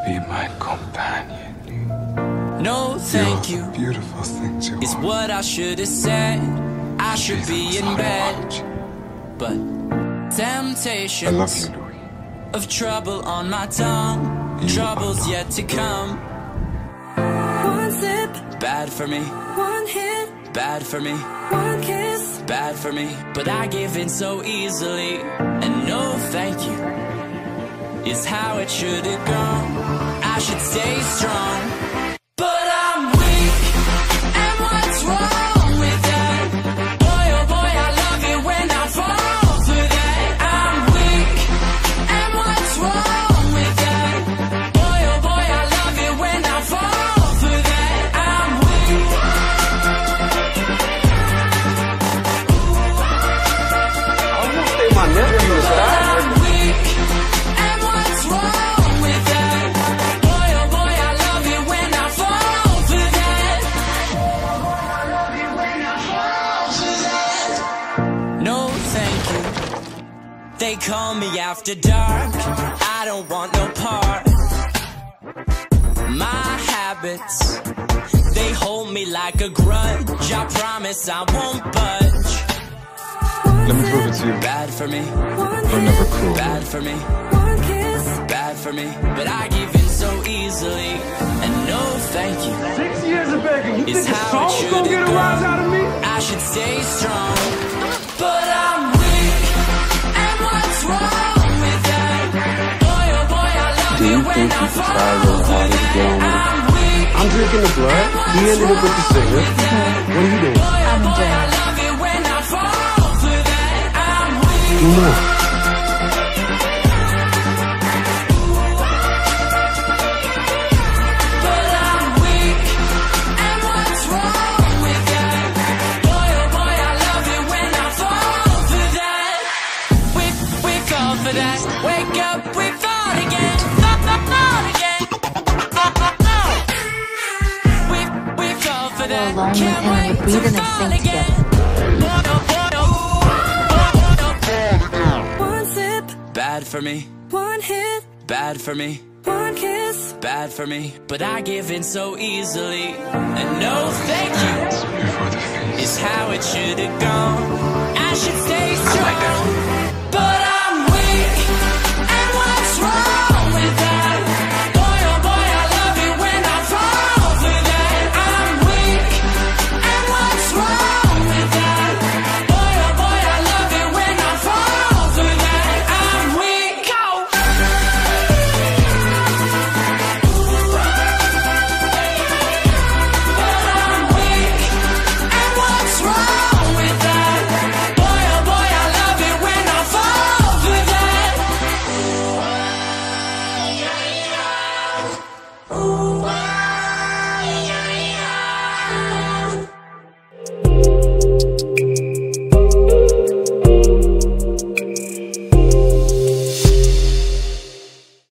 be my companion. No, thank you. Beautiful things you It's are. what I should have said. I should be in bed, but temptation I love you, Louis. of trouble on my tongue. Trouble's yet to come. One sip, Bad for me, one hit, bad for me, one kiss. bad for me. But I give in so easily, and no thank you is how it should have gone. I should stay strong, but I'm weak. And what's wrong with that? Boy, oh boy, I love it when I fall for that. I'm weak. And what's wrong with that? Boy, oh boy, I love it when I fall for that. I'm weak. I almost say my nephew is that. I'm weak. And what's wrong with that? Boy, oh boy, I love it when I fall for that. No, thank you. They call me after dark. I don't want no part. My habits, they hold me like a grudge. I promise I won't budge. Let me prove it to you. Bad for me, You're never cruel. bad for me, One kiss, bad for me. But I give in so easily, and no thank you 6 years of begging. You is think a how it song's should gonna get a rise out of me? I should stay strong, but I'm weak. And what's wrong with that? Boy, oh boy, I love Do you it when think I you could fall try a little for harder to get on that. with it? I'm weak. I'm drinking the blood. He ended up with the singer. What are you doing? Boy, oh boy, I love it when I fall for that. I'm weak. Do more. But I'm weak. And what's wrong with that? Boy, oh boy, I love it when I fall for that. We fall for that. Wake up, we fall again. Fall again. We fall for that. Alone with Can't him wait and to breathing and fall sing again. one sip, Bad for me, one hit, bad for me, one kiss. bad for me. But I give in so easily, and no thank you Hands before the face. is how it should have gone. I should stay strong,